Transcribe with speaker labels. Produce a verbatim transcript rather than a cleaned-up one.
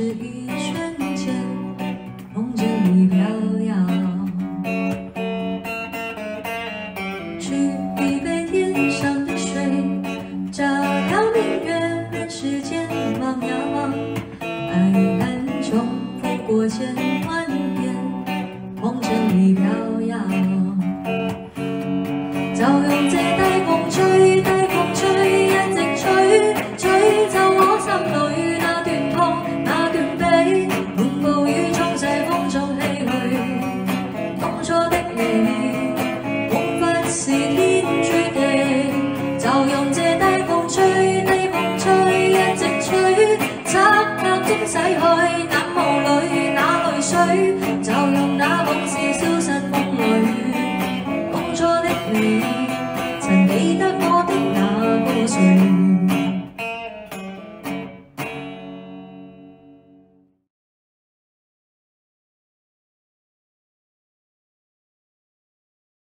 Speaker 1: 是一瞬间，梦着你飘摇。取一杯天上的水，照亮明月，人世间茫茫。爱恨重复过千万遍，梦着你飘摇。就用這低風吹，低風吹，一直吹，吹走我心裏那段痛，那段悲。滿暴雨中這風中唏噓，當初的你，彷彿是天注定。就用這低風吹，低風吹，一直吹，漆黑中洗去眼眸裏那淚水。